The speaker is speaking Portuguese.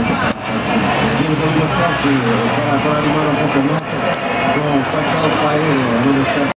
tínhamos ali uma selfie para animar um pouco a nota com o Fatal Fire,